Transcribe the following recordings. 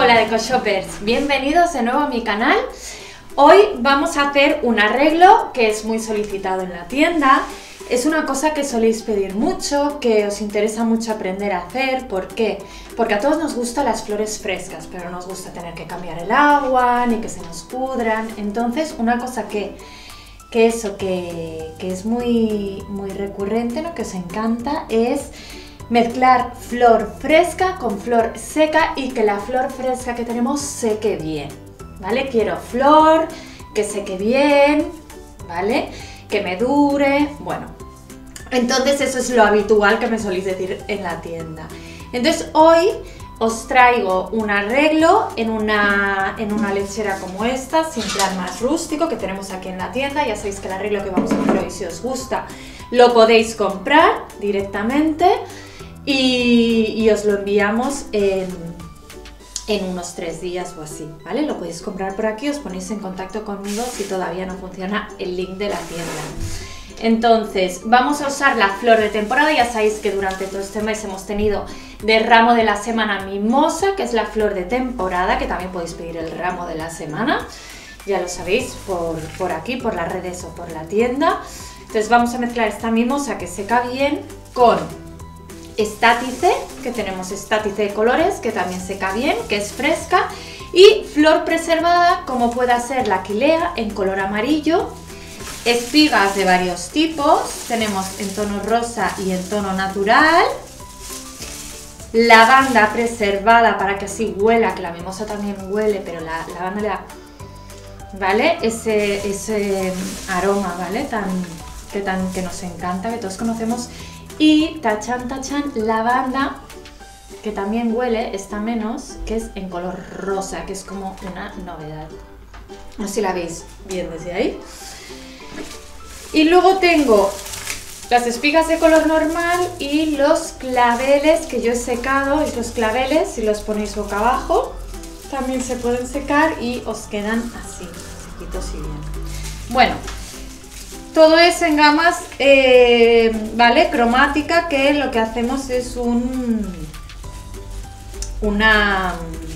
Hola DecoShoppers, bienvenidos de nuevo a mi canal. Hoy vamos a hacer un arreglo que es muy solicitado en la tienda. Es una cosa que soléis pedir mucho, que os interesa mucho aprender a hacer. ¿Por qué? Porque a todos nos gustan las flores frescas, pero no nos gusta tener que cambiar el agua, ni que se nos pudran. Entonces, una cosa que es muy recurrente, ¿no? Que os encanta, es mezclar flor fresca con flor seca y que la flor fresca que tenemos seque bien, ¿vale? Quiero flor que seque bien, ¿vale? Que me dure, bueno. Entonces eso es lo habitual que me soléis decir en la tienda. Entonces hoy os traigo un arreglo en una lechera como esta, sin plan más rústico, que tenemos aquí en la tienda. Ya sabéis que el arreglo que vamos a hacer hoy, si os gusta, lo podéis comprar directamente y os lo enviamos en unos 3 días o así, ¿vale? Lo podéis comprar por aquí, os ponéis en contacto conmigo si todavía no funciona el link de la tienda. Entonces, vamos a usar la flor de temporada. Ya sabéis que durante todo este mes hemos tenido de ramo de la semana mimosa, que es la flor de temporada, que también podéis pedir el ramo de la semana, ya lo sabéis, por aquí, por las redes o por la tienda. Entonces vamos a mezclar esta mimosa que seca bien con estátice, que tenemos estátice de colores, que también seca bien, que es fresca, y flor preservada, como pueda ser la aquilea en color amarillo, espigas de varios tipos, tenemos en tono rosa y en tono natural, lavanda preservada para que así huela, que la mimosa también huele, pero la lavanda le da, ¿vale? Ese aroma, ¿vale? Que nos encanta, que todos conocemos. Y tachan, lavanda, que también huele, está menos, que es en color rosa, que es como una novedad. No sé si la veis bien desde ahí. Y luego tengo las espigas de color normal y los claveles que yo he secado. Y los claveles, si los ponéis boca abajo, también se pueden secar y os quedan así, sequitos y bien. Bueno, todo es en gamas, ¿vale? Cromática, que lo que hacemos es una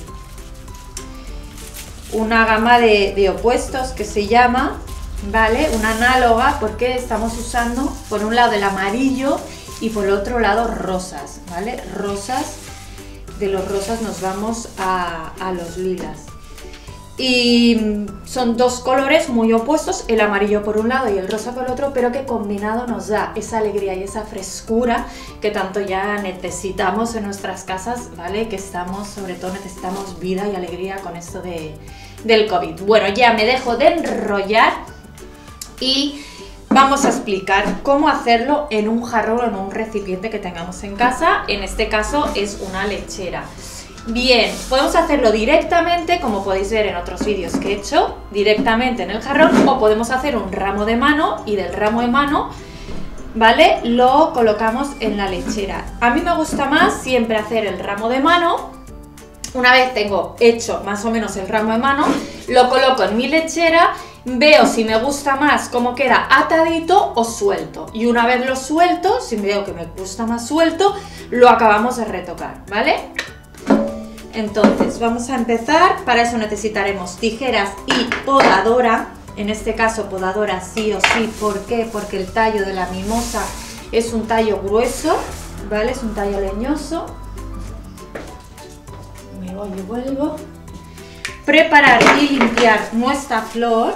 gama de opuestos que se llama, ¿vale? Una análoga, porque estamos usando por un lado el amarillo y por el otro lado rosas, ¿vale? Rosas, de los rosas nos vamos a los lilas. Y son dos colores muy opuestos, el amarillo por un lado y el rosa por el otro, pero que combinado nos da esa alegría y esa frescura que tanto ya necesitamos en nuestras casas, ¿vale? Que sobre todo necesitamos vida y alegría con esto del COVID. Bueno, ya me dejo de enrollar y vamos a explicar cómo hacerlo en un jarrón o en un recipiente que tengamos en casa. En este caso es una lechera. Bien, podemos hacerlo directamente, como podéis ver en otros vídeos que he hecho, directamente en el jarrón, o podemos hacer un ramo de mano y del ramo de mano, ¿vale? Lo colocamos en la lechera. A mí me gusta más siempre hacer el ramo de mano. Una vez tengo hecho más o menos el ramo de mano, lo coloco en mi lechera, veo si me gusta más cómo queda atadito o suelto. Y una vez lo suelto, si veo que me gusta más suelto, lo acabamos de retocar, ¿vale? Entonces vamos a empezar. Para eso necesitaremos tijeras y podadora. En este caso podadora sí o sí. ¿Por qué? Porque el tallo de la mimosa es un tallo grueso, ¿vale? Es un tallo leñoso. Me voy y vuelvo. Preparar y limpiar nuestra flor.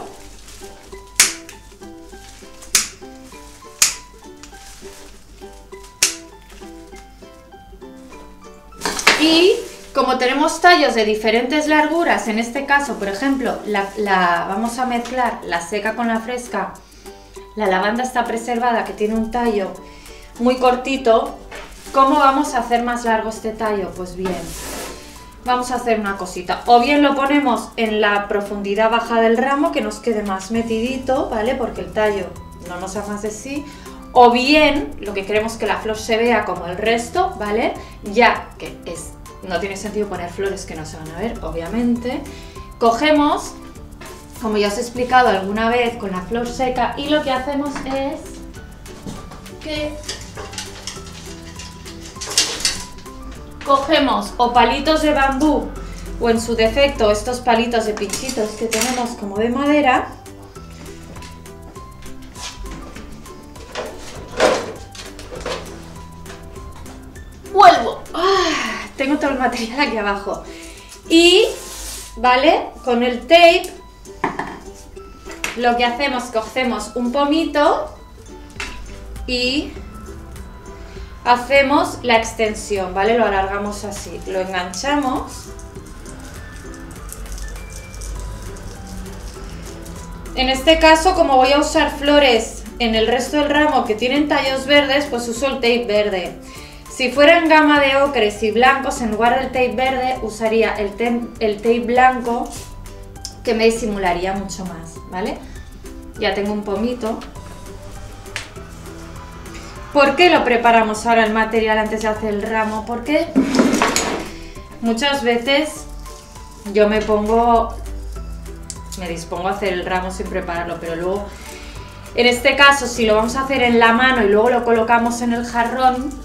Y como tenemos tallos de diferentes larguras, en este caso, por ejemplo, vamos a mezclar la seca con la fresca. La lavanda está preservada, que tiene un tallo muy cortito. ¿Cómo vamos a hacer más largo este tallo? Pues bien, vamos a hacer una cosita. O bien lo ponemos en la profundidad baja del ramo, que nos quede más metidito, ¿vale? Porque el tallo no nos haga más de sí. O bien, lo que queremos que la flor se vea como el resto, ¿vale? Ya que no tiene sentido poner flores que no se van a ver, obviamente. Cogemos, como ya os he explicado alguna vez, con la flor seca, y lo que hacemos es que cogemos o palitos de bambú o en su defecto estos palitos de pinchitos que tenemos como de madera. Vuelvo. Tengo todo el material aquí abajo. Y, ¿vale? Con el tape lo que hacemos, cogemos un pomito y hacemos la extensión, ¿vale? Lo alargamos así, lo enganchamos. En este caso, como voy a usar flores en el resto del ramo que tienen tallos verdes, pues uso el tape verde. Si fuera en gama de ocres y blancos, en lugar del tape verde, usaría el tape blanco, que me disimularía mucho más, ¿vale? Ya tengo un pomito. ¿Por qué lo preparamos ahora el material antes de hacer el ramo? Porque muchas veces yo me dispongo a hacer el ramo sin prepararlo, pero luego, en este caso, si lo vamos a hacer en la mano y luego lo colocamos en el jarrón,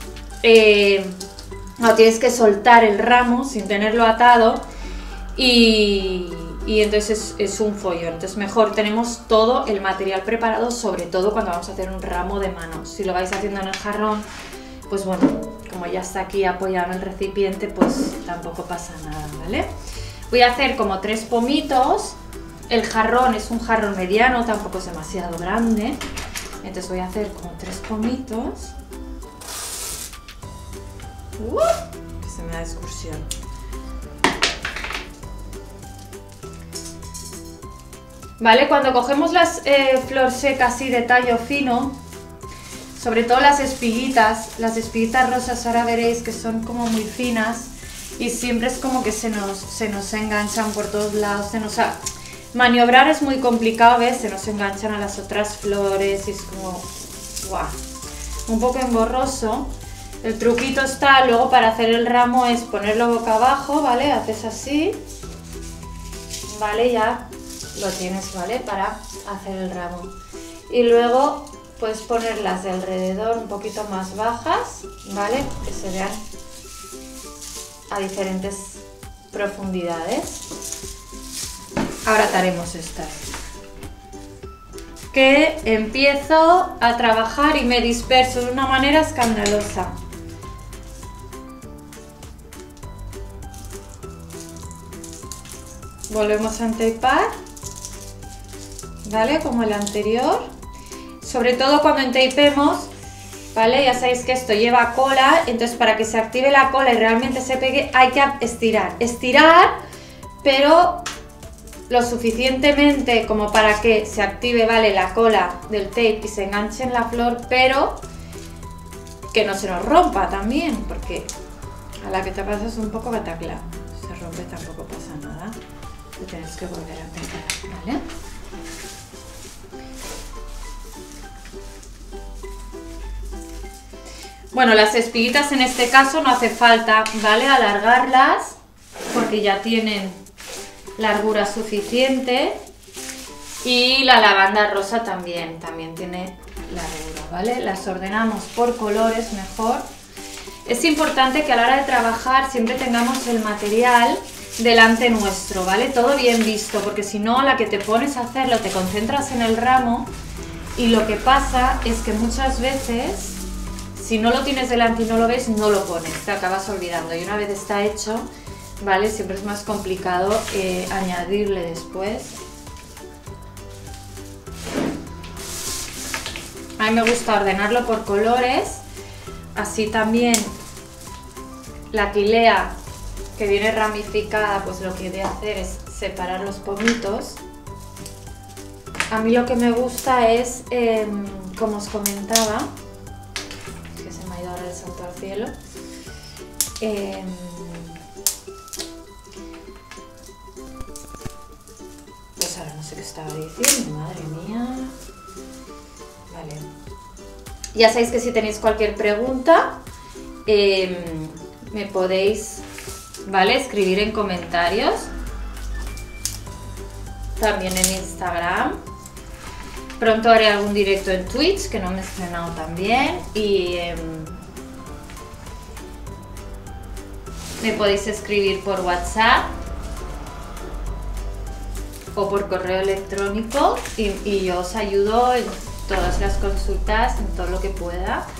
no tienes que soltar el ramo sin tenerlo atado y entonces es un follón. Entonces mejor tenemos todo el material preparado, sobre todo cuando vamos a hacer un ramo de mano. Si lo vais haciendo en el jarrón, pues bueno, como ya está aquí apoyado en el recipiente, pues tampoco pasa nada, ¿vale? Voy a hacer como 3 pomitos. El jarrón es un jarrón mediano, tampoco es demasiado grande. Entonces voy a hacer como 3 pomitos. Que se me da excursión. Vale, cuando cogemos las flor seca así de tallo fino, sobre todo las espiguitas rosas, ahora veréis que son como muy finas y siempre es como que se nos enganchan por todos lados, maniobrar es muy complicado, ¿ves? Se nos enganchan a las otras flores y es como, ¡guau!, un poco engorroso. El truquito está luego para hacer el ramo es ponerlo boca abajo, ¿vale? Haces así, ¿vale? Ya lo tienes, ¿vale? Para hacer el ramo. Y luego puedes ponerlas de alrededor un poquito más bajas, ¿vale? Que se vean a diferentes profundidades. Ahora haremos estas. Que empiezo a trabajar y me disperso de una manera escandalosa. Volvemos a entapar, ¿vale? Como el anterior. Sobre todo cuando entapemos, ¿vale? Ya sabéis que esto lleva cola, entonces para que se active la cola y realmente se pegue hay que estirar. Estirar, pero lo suficientemente como para que se active, ¿vale?, la cola del tape y se enganche en la flor, pero que no se nos rompa también, porque a la que te pasas un poco batacla. Se rompe, tampoco pasa nada. Lo tienes que volver a empezar, ¿vale? Bueno, las espiguitas en este caso no hace falta, ¿vale?, alargarlas, porque ya tienen largura suficiente. Y la lavanda rosa también tiene largura, ¿vale? Las ordenamos por colores mejor. Es importante que a la hora de trabajar siempre tengamos el material delante nuestro, ¿vale? Todo bien visto, porque si no, a la que te pones a hacerlo, te concentras en el ramo y lo que pasa es que muchas veces, si no lo tienes delante y no lo ves, no lo pones, te acabas olvidando. Y una vez está hecho, ¿vale?, siempre es más complicado añadirle después. A mí me gusta ordenarlo por colores, así también la quilea que viene ramificada, pues lo que voy a hacer es separar los pomitos. A mí lo que me gusta es, como os comentaba, que se me ha ido ahora el santo al cielo, pues ahora no sé qué estaba diciendo, madre mía. Vale. Ya sabéis que si tenéis cualquier pregunta, me podéis, ¿vale?, escribir en comentarios. También en Instagram. Pronto haré algún directo en Twitch, que no me he estrenado también. Y me podéis escribir por WhatsApp, o por correo electrónico y yo os ayudo en todas las consultas, en todo lo que pueda.